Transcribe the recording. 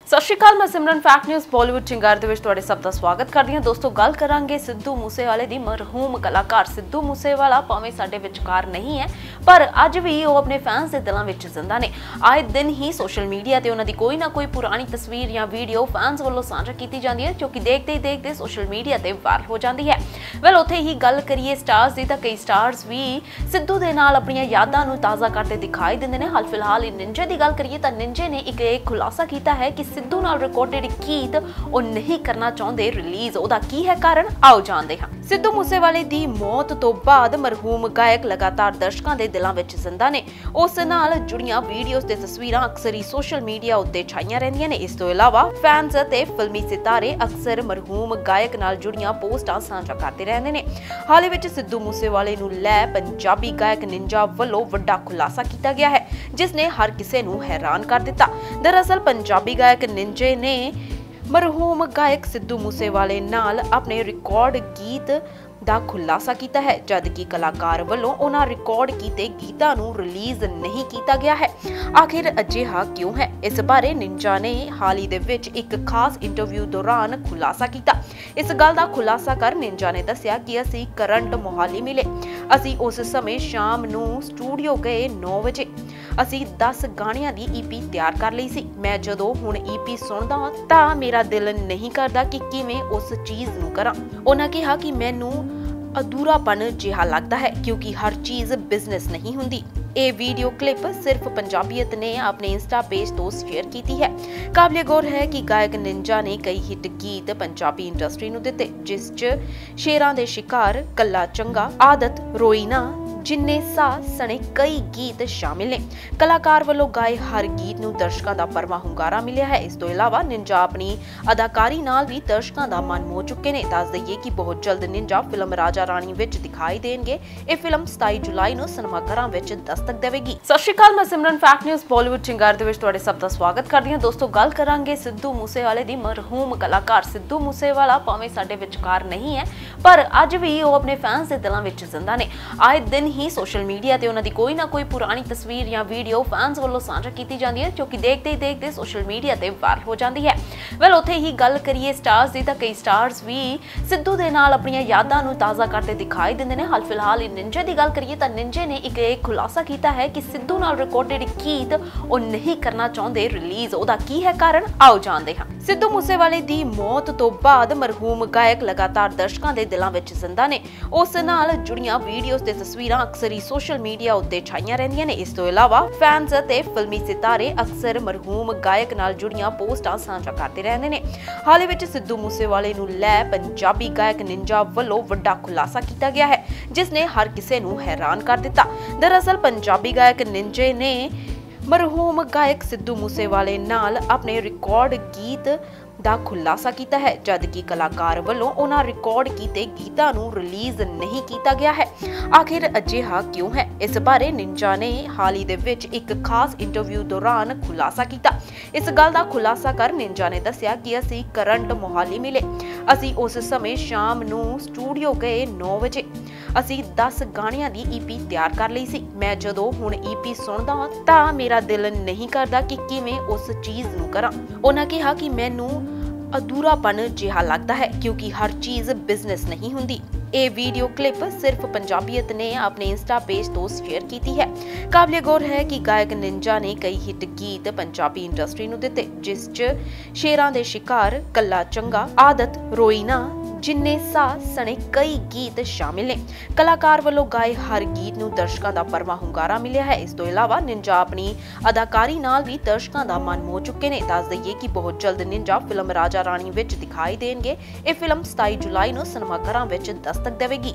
सत श्री अकाल, मैं सिमरन फैक्ट न्यूज़ बॉलीवुड चिंगार ਦੇ ਵਿੱਚ ਤੁਹਾਡੇ ਸਭ ਦਾ ਸਵਾਗਤ ਕਰਦੀ ਹਾਂ। ਦੋਸਤੋ, ਗੱਲ ਕਰਾਂਗੇ ਸਿੱਧੂ ਮੂਸੇਵਾਲੇ ਦੀ। ਮਰਹੂਮ ਕਲਾਕਾਰ ਸਿੱਧੂ ਮੂਸੇਵਾਲਾ ਭਾਵੇਂ ਸਾਡੇ ਵਿਚਕਾਰ ਨਹੀਂ ਹੈ, ਪਰ ਅੱਜ ਵੀ ਉਹ ਆਪਣੇ ਫੈਨਸ ਦੇ ਦਿਲਾਂ ਵਿੱਚ ਜ਼ਿੰਦਾ ਨੇ। ਆਏ ਦਿਨ ਹੀ ਸੋਸ਼ਲ ਮੀਡੀਆ ਤੇ ਉਹਨਾਂ ਦੀ ਕੋਈ ਨਾ ਕੋਈ ਪੁਰਾਣੀ ਤਸਵੀਰ ਜਾਂ ਵੀਡੀਓ ਫੈਨਸ ਵੱਲੋਂ ਸਾਂਝਾ ਕੀਤੀ ਜਾਂਦੀ ਹੈ, ਜੋ ਕਿ ਦੇਖਦੇ ਹੀ ਦੇਖਦੇ ਸੋਸ਼ਲ ਮੀਡੀਆ ਤੇ ਵਾਇਰਲ ਹੋ ਜਾਂਦੀ ਹੈ। ਵੈਲ, ਉੱਥੇ ਹੀ ਗੱਲ ਕਰੀਏ ਸਟਾਰਸ ਦੀ ਤਾਂ ਕਈ ਸਟਾਰਸ ਵੀ ਸਿੱਧੂ ਦੇ ਨਾਲ ਆਪਣੀਆਂ ਯਾਦਾਂ ਨੂੰ ਤਾਜ਼ਾ ਕਰਦੇ ਦਿਖਾਈ ਦਿੰਦੇ ਨੇ। ਹਾਲ ਫਿਲਹਾਲ ਹੀ ਨਿੰਜੇ ਦੀ ਗੱਲ ਕਰੀਏ ਤਾਂ ਨਿੰਜੇ ਨੇ ਇੱਕ ਖੁਲਾਸਾ ਕੀਤਾ ਹੈ ਕਿ ਸਿੱਧੂ ਨਾਲ ਰਿਕਾਰਡਡ ਗੀਤ ਉਹ ਨਹੀਂ ਕਰਨਾ ਚਾਹੁੰਦੇ ਰਿਲੀਜ਼। ਉਹਦਾ ਕੀ ਹੈ ਕਾਰਨ, ਆਓ ਜਾਣਦੇ ਹਾਂ। ਸਿੱਧੂ ਮੂਸੇਵਾਲੇ ਦੀ ਮੌਤ ਤੋਂ ਬਾਅਦ ਮਰਹੂਮ ਗਾਇਕ ਲਗਾਤਾਰ ਦਰਸ਼ਕਾਂ ਦੇ ਦਿਲਾਂ ਵਿੱਚ ਜ਼ਿੰਦਾ ਨੇ। ਉਸ ਨਾਲ ਜੁੜੀਆਂ ਵੀਡੀਓਜ਼ ਤੇ ਤਸਵੀਰਾਂ ਅਕਸਰ ਹੀ ਸੋਸ਼ਲ ਮੀਡੀਆ ਉੱਤੇ ਛਾਈਆਂ ਰਹਿੰਦੀਆਂ ਨੇ। ਇਸ ਤੋਂ ਇਲਾਵਾ ਫੈਨਸ ਅਤੇ ਫਿਲਮੀ ਸਿਤਾਰੇ ਅਕਸਰ ਮਰਹੂਮ ਗਾਇਕ ਨਾਲ ਜੁੜੀਆਂ ਪੋਸਟਾਂ ਸਾਂਝਾ ਕਰਦੇ ਰਹਿੰਦੇ ਨੇ। ਹਾਲ ਹੀ ਵਿੱਚ ਸਿੱਧੂ ਮੂਸੇਵਾਲੇ ਨੂੰ ਲੈ ਪੰਜਾਬੀ ਗਾਇਕ ਨਿੰਜਾ ਵੱਲੋਂ ਵੱਡਾ ਖੁਲਾਸਾ ਕੀਤਾ ਗਿਆ ਹੈ, ਜਿਸ ਨੇ ਹਰ ਕਿਸੇ ਨੂੰ ਹੈਰਾਨ ਕਰ ਦਿੱਤਾ। ਦਰਅਸਲ ਪੰਜਾਬੀ ਗਾਇਕ ਨਿੰਜੇ ਨੇ ਮਰਹੂਮ ਗਾਇਕ ਸਿੱਧੂ ਮੂਸੇਵਾਲੇ ਨਾਲ ਆਪਣੇ ਰਿਕਾਰਡ ਗੀਤ ਦਾ ਖੁਲਾਸਾ ਕੀਤਾ ਹੈ, ਜਦ ਕਿ ਕਲਾਕਾਰ ਵੱਲੋਂ ਉਹਨਾਂ ਰਿਕਾਰਡ ਕੀਤੇ ਗੀਤਾਂ ਨੂੰ ਰਿਲੀਜ਼ ਨਹੀਂ ਕੀਤਾ ਗਿਆ ਹੈ। ਆਖਿਰ ਅਜਿਹਾ ਕਿਉਂ ਹੈ, ਇਸ ਬਾਰੇ ਨਿੰਜਾ ਨੇ ਹਾਲ ਹੀ ਦੇ ਵਿੱਚ ਇੱਕ ਖਾਸ ਇੰਟਰਵਿਊ ਦੌਰਾਨ ਖੁਲਾਸਾ ਕੀਤਾ। ਇਸ ਗੱਲ ਦਾ ਖੁਲਾਸਾ ਕਰ ਨਿੰਜਾ ਨੇ ਦੱਸਿਆ ਕਿ ਅਸੀਂ ਕਰੰਟ ਮੋਹਾਲੀ ਮਿਲੇ। ਅਸੀਂ ਉਸ ਸਮੇਂ ਸ਼ਾਮ ਨੂੰ ਸਟੂਡੀਓ ਗਏ 9 ਵਜੇ। ਅਸੀਂ 10 ਗਾਣਿਆਂ ਦੀ EP ਤਿਆਰ ਕਰ ਲਈ ਸੀ। ਮੈਂ ਜਦੋਂ ਹੁਣ EP ਸੁਣਦਾ ਹਾਂ ਤਾਂ ਮੇਰਾ ਦਿਲ ਨਹੀਂ ਕਰਦਾ ਕਿ ਕਿਵੇਂ ਉਸ ਚੀਜ਼ ਨੂੰ ਕਰਾਂ। ਉਹਨਾਂ ਕਿਹਾ ਕਿ ਮੈਨੂੰ ਅਧੂਰਾਪਨ ਜਿਹਾ ਲੱਗਦਾ ਹੈ, ਕਿਉਂਕਿ ਹਰ ਚੀਜ਼ ਬਿਜ਼ਨਸ ਨਹੀਂ ਹੁੰਦੀ। ਇਹ ਵੀਡੀਓ ਕਲਿੱਪ ਸਿਰਫ ਪੰਜਾਬੀਅਤ ਨੇ ਆਪਣੇ ਇੰਸਟਾ ਪੇਜ ਤੋਂ ਸ਼ੇਅਰ ਕੀਤੀ ਹੈ। ਕਾਬਲੇ ਗੌਰ ਹੈ ਕਿ ਗਾਇਕ ਨਿੰਜਾ ਨੇ ਕਈ ਹਿੱਟ ਗੀਤ ਪੰਜਾਬੀ ਇੰਡਸਟਰੀ ਨੂੰ ਦਿੱਤੇ, ਜਿਸ 'ਚ ਸ਼ੇਰਾਂ ਦੇ ਸ਼ਿਕਾਰ, ਕੱਲਾ ਚੰਗਾ, ਆਦਤ, ਰੋਈ ਨਾ, ਜਿੰਨੇ ਸਾਹ ਸਣੇ ਕਈ ਗੀਤ ਸ਼ਾਮਿਲ ਨੇ। ਕਲਾਕਾਰ ਵੱਲੋਂ ਗਾਏ ਹਰ ਗੀਤ ਨੂੰ ਦਰਸ਼ਕਾਂ ਦਾ ਭਰਵਾਂ ਹੁੰਗਾਰਾ ਮਿਲਿਆ ਹੈ। ਇਸ ਤੋਂ ਇਲਾਵਾ ਨਿੰਜਾ ਆਪਣੀ ਅਦਾਕਾਰੀ ਨਾਲ ਵੀ ਦਰਸ਼ਕਾਂ ਦਾ ਮਨ ਮੋਹ ਚੁੱਕੇ ਨੇ। ਦੱਸ ਦਈਏ ਕਿ ਬਹੁਤ ਜਲਦ ਨਿੰਜਾ ਫਿਲਮ ਰਾਜਾ ਰਾਣੀ ਵਿੱਚ ਦਿਖਾਈ ਦੇਣਗੇ। ਇਹ ਫਿਲਮ 27 ਜੁਲਾਈ ਨੂੰ ਸਿਨੇਮਾ ਘਰਾਂ ਵਿੱਚ ਦਸਤਕ ਦੇਵੇਗੀ। ਸਤਿ ਸ਼੍ਰੀ ਅਕਾਲ, ਮੈਂ ਸਿਮਰਨ ਫੈਕਟ ਨਿਊਜ਼ ਬॉलीवुड ਚਿੰਗਾਰ ਦੇ ਵਿੱਚ ਤੁਹਾਡੇ ਸਭ ਦਾ ਸਵਾਗਤ ਕਰਦੀ ਹਾਂ। ਦੋਸਤੋ, ਗੱਲ ਕਰਾਂਗੇ ਸਿੱਧੂ ਮੂਸੇਵਾਲੇ ਦੀ। ਮਰਹੂਮ ਕਲਾਕਾਰ ਸਿੱਧੂ ਮੂਸੇਵਾਲਾ ਭਾਵੇਂ ਸਾਡੇ ਵਿਚਕਾਰ ਨਹੀਂ ਹੈ, ਪਰ ਅੱਜ ਵੀ ਉਹ ਆਪਣੇ ਫੈਨਸ ਦੇ ਦਿਲਾਂ ਵਿੱਚ ਜ਼ਿੰਦਾ ਨੇ। ਆਏ ਦਿਨ ਹੀ ਸੋਸ਼ਲ ਮੀਡੀਆ ਤੇ ਉਹਨਾਂ ਦੀ ਕੋਈ ਨਾ ਕੋਈ ਪੁਰਾਣੀ ਤਸਵੀਰ ਜਾਂ ਵੀਡੀਓ ਫੈਨਸ ਵੱਲੋਂ ਸਾਂਝਾ ਕੀਤੀ ਜਾਂਦੀ ਹੈ, ਜੋ ਕਿ ਦੇਖਦੇ ਹੀ ਦੇਖਦੇ ਸੋਸ਼ਲ ਮੀਡੀਆ ਤੇ ਵਾਇਰਲ ਹੋ ਜਾਂਦੀ ਹੈ। ਵੈਲ, ਉੱਥੇ ਹੀ ਗੱਲ ਕਰੀਏ ਸਟਾਰਸ ਦੀ ਤਾਂ ਕਈ ਸਟਾਰਸ ਵੀ ਸਿੱਧੂ ਦੇ ਨਾਲ ਆਪਣੀਆਂ ਯਾਦਾਂ ਨੂੰ ਤਾਜ਼ਾ ਕਰਦੇ ਦਿਖਾਈ ਦਿੰਦੇ ਨੇ। ਹਾਲ ਫਿਲਹਾਲ ਹੀ ਨਿੰਜੇ ਦੀ ਗੱਲ ਕਰੀਏ ਤਾਂ ਨਿੰਜੇ ਨੇ ਇੱਕ ਖੁਲਾਸਾ ਕੀਤਾ ਹੈ ਕਿ ਸਿੱਧੂ ਨਾਲ ਰਿਕਾਰਡਡ ਗੀਤ ਉਹ ਨਹੀਂ ਕਰਨਾ ਚਾਹੁੰਦੇ ਰਿਲੀਜ਼। ਉਹਦਾ ਕੀ ਹੈ ਕਾਰਨ, ਆਓ ਜਾਣਦੇ ਹਾਂ। ਸਿੱਧੂ ਮੂਸੇਵਾਲੇ ਦੀ ਮੌਤ ਤੋਂ ਬਾਅਦ ਮਰਹੂਮ ਗਾਇਕ ਲਗਾਤਾਰ ਦਰਸ਼ਕਾਂ ਦੇ ਦਿਲਾਂ ਵਿੱਚ ਜ਼ਿੰਦਾ ਨੇ। ਉਸ ਨਾਲ ਜੁੜੀਆਂ ਵੀਡੀਓਜ਼ ਤੇ ਤਸਵੀਰਾਂ ਅਕਸਰ ਹੀ ਸੋਸ਼ਲ ਮੀਡੀਆ ਉੱਤੇ ਛਾਈਆਂ ਰਹਿੰਦੀਆਂ ਨੇ। ਇਸ ਤੋਂ ਇਲਾਵਾ ਫੈਨਸ ਅਤੇ ਫਿਲਮੀ ਸਿਤਾਰੇ ਅਕਸਰ ਮਰਹੂਮ ਗਾਇਕ ਨਾਲ ਜੁੜੀਆਂ ਪੋਸਟਾਂ ਸਾਂਝਾ ਕਰਦੇ ਰਹਿੰਦੇ ਨੇ। ਹਾਲ ਹੀ ਵਿੱਚ ਸਿੱਧੂ ਮੂਸੇਵਾਲੇ ਨੂੰ ਲੈ ਪੰਜਾਬੀ ਗਾਇਕ ਨਿੰਜਾ ਵੱਲੋਂ ਵੱਡਾ ਖੁਲਾਸਾ ਕੀਤਾ ਗਿਆ ਹੈ, ਜਿਸ ਨੇ ਹਰ ਕਿਸੇ ਨੂੰ ਹੈਰਾਨ ਕਰ ਦਿੱਤਾ। ਦਰਅਸਲ ਪੰਜਾਬੀ ਗਾਇਕ ਨਿੰਜੇ ਨੇ ਮਰਹੂਮ ਗਾਇਕ ਸਿੱਧੂ ਮੂਸੇਵਾਲੇ ਨਾਲ ਆਪਣੇ ਰਿਕਾਰਡ ਗੀਤ ਦਾ ਖੁਲਾਸਾ ਕੀਤਾ ਹੈ, ਜਦ ਕਿ ਕਲਾਕਾਰ ਵੱਲੋਂ ਉਹਨਾਂ ਰਿਕਾਰਡ ਕੀਤੇ ਗੀਤਾਂ ਨੂੰ ਰਿਲੀਜ਼ ਨਹੀਂ ਕੀਤਾ ਗਿਆ ਹੈ। ਆਖਿਰ ਅਜਿਹਾ ਕਿਉਂ ਹੈ, ਇਸ ਬਾਰੇ ਨਿੰਜਾ ਨੇ ਹਾਲ ਹੀ ਦੇ ਵਿੱਚ ਇੱਕ ਖਾਸ ਇੰਟਰਵਿਊ ਦੌਰਾਨ ਖੁਲਾਸਾ ਕੀਤਾ। ਇਸ ਗੱਲ ਦਾ ਖੁਲਾਸਾ ਕਰ ਨਿੰਜਾ ਨੇ ਦੱਸਿਆ ਕਿ ਅਸੀਂ ਕਰੰਟ ਮੋਹਾਲੀ ਮਿਲੇ। ਅਸੀਂ ਉਸ ਸਮੇਂ ਸ਼ਾਮ ਨੂੰ ਸਟੂਡੀਓ ਗਏ 9 ਵਜੇ। ਅਸੀਂ 10 ਗਾਣਿਆਂ ਦੀ EP ਤਿਆਰ ਕਰ ਲਈ ਸੀ। ਮੈਂ ਜਦੋਂ ਹੁਣ EP ਸੁਣਦਾ ਹਾਂ ਤਾਂ ਮੇਰਾ ਦਿਲ ਨਹੀਂ ਕਰਦਾ ਕਿ ਕਿਵੇਂ ਉਸ ਚੀਜ਼ ਨੂੰ ਕਰਾਂ। ਉਹਨਾਂ ਕਿਹਾ ਕਿ ਮੈਨੂੰ ਅਧੂਰਾਪਨ ਜਿਹਾ ਲੱਗਦਾ ਹੈ, ਕਿਉਂਕਿ ਹਰ ਚੀਜ਼ ਬਿਜ਼ਨਸ ਨਹੀਂ ਹੁੰਦੀ। ਇਹ ਵੀਡੀਓ ਕਲਿੱਪ ਸਿਰਫ ਪੰਜਾਬੀਅਤ ਨੇ ਆਪਣੇ ਇੰਸਟਾ ਪੇਜ ਤੋਂ ਸ਼ੇਅਰ ਕੀਤੀ ਹੈ। ਕਾਬਲੇ ਗੌਰ ਹੈ ਕਿ ਗਾਇਕ ਨਿੰਜਾ ਨੇ ਕਈ ਹਿੱਟ ਗੀਤ ਪੰਜਾਬੀ ਇੰਡਸਟਰੀ ਨੂੰ ਦਿੱਤੇ, ਜਿਸ 'ਚ ਸ਼ੇਰਾਂ ਦੇ ਸ਼ਿਕਾਰ, ਕੱਲਾ ਚੰਗਾ, ਆਦਤ, ਰੋਈ ਨਾ, ਜਿੰਨੇ ਸਾਹ ਸਣੇ ਕਈ ਗੀਤ ਸ਼ਾਮਿਲ ਨੇ। ਕਲਾਕਾਰ ਵੱਲੋਂ ਗਾਏ ਹਰ ਗੀਤ ਨੂੰ ਦਰਸ਼ਕਾਂ ਦਾ ਭਰਵਾਂ ਹੁੰਗਾਰਾ ਮਿਲਿਆ ਹੈ। ਇਸ ਤੋਂ ਇਲਾਵਾ ਨਿੰਜਾ ਆਪਣੀ ਅਦਾਕਾਰੀ ਨਾਲ ਵੀ ਦਰਸ਼ਕਾਂ ਦਾ ਮਨ ਮੋਹ ਚੁੱਕੇ ਨੇ। ਦੱਸ ਦਈਏ ਕਿ ਬਹੁਤ ਜਲਦ ਨਿੰਜਾ ਫਿਲਮ ਰਾਜਾ ਰਾਣੀ ਵਿੱਚ ਦਿਖਾਈ ਦੇਣਗੇ। ਇਹ ਫਿਲਮ 27 ਜੁਲਾਈ ਨੂੰ ਸਿਨੇਮਾ ਘਰਾਂ ਵਿੱਚ ਦਸਤਕ ਦੇਵੇਗੀ।